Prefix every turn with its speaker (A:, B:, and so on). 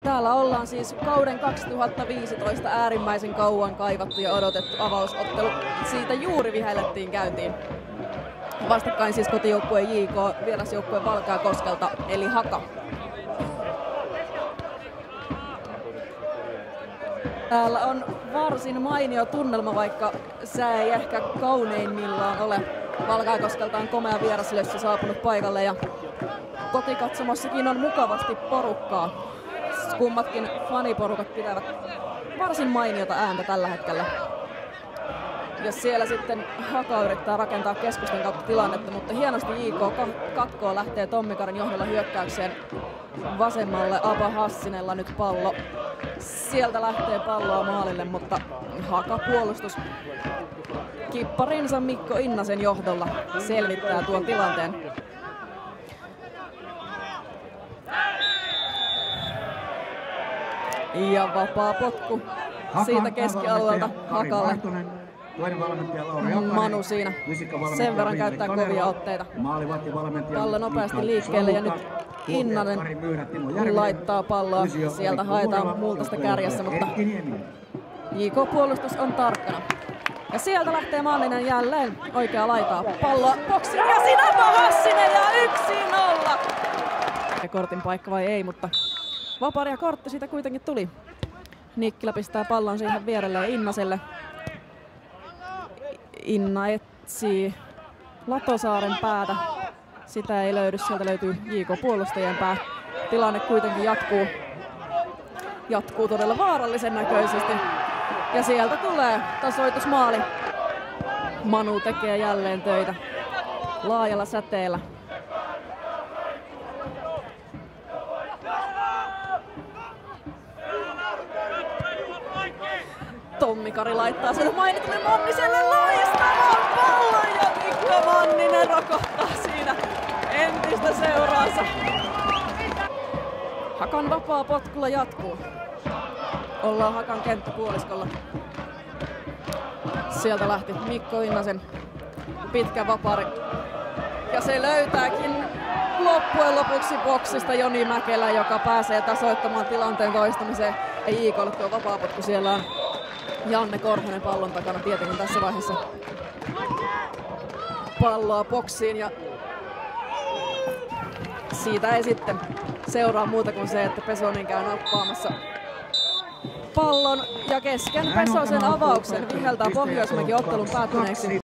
A: Täällä ollaan siis kauden 2015 äärimmäisen kauan kaivattu ja odotettu avausottelu. Siitä juuri vihellettiin käyntiin. Vastakkain siis kotijoukkue JK, vierasjoukkue Valkeakoskelta eli Haka. Täällä on varsin mainio tunnelma, vaikka sää ei ehkä kauneimmillaan ole. Valkeakoskelta on komea vieraslössy saapunut paikalle ja kotikatsomossakin on mukavasti porukkaa. Kummatkin faniporukat pitävät varsin mainiota ääntä tällä hetkellä. Ja siellä sitten Haka yrittää rakentaa keskustan kautta tilannetta, mutta hienosti JK katkoo, lähtee Tommikarin johdolla hyökkäykseen vasemmalle. Aba Hassinella nyt pallo. Sieltä lähtee palloa maalille, mutta Haka puolustus kipparinsa Mikko Innasen johdolla selvittää tuon tilanteen. Ja vapaa potku siitä keskialueelta Hakalle. Manu siinä sen verran käyttää kovia otteita. Pallo nopeasti liikkeelle ja nyt Innanen laittaa palloa. Sieltä haetaan Multasta kärjessä, mutta JK-puolustus on tarkkana. Ja sieltä lähtee Manninen jälleen oikea laitaa palloa boksiin ja siinä on Hassinen ja 1-0. Kortin paikka vai ei, mutta vapari ja kortti siitä kuitenkin tuli. Nikkilä pistää pallon siihen vierelle ja Innaselle. Inna etsii Latosaaren päätä. Sitä ei löydy, sieltä löytyy JK-puolustajien pää. Tilanne kuitenkin jatkuu todella vaarallisen näköisesti. Ja sieltä tulee tasoitusmaali. Manu tekee jälleen töitä laajalla säteellä. Tommikari laittaa sieltä mainitulle Manniselle loistavan pallon ja Mikko Manninen rokottaa siinä entistä seuraansa. Hakan vapaa potkulla jatkuu. Ollaan Hakan kenttäpuoliskolla. Sieltä lähti Mikko Innasen pitkä vapari. Ja se löytääkin loppujen lopuksi boksista Joni Mäkelä, joka pääsee tasoittamaan tilanteen toistamiseen. Ei JK:lle tuo vapaapotku, siellä on Janne Korhonen pallon takana tietenkin tässä vaiheessa. Palloa boksiin ja siitä ei sitten seuraa muuta kuin se, että Pesonen käy nappaamassa pallon ja kesken Pesosen avauksen viheltää Pohjoismäki ottelun päättyneeksi.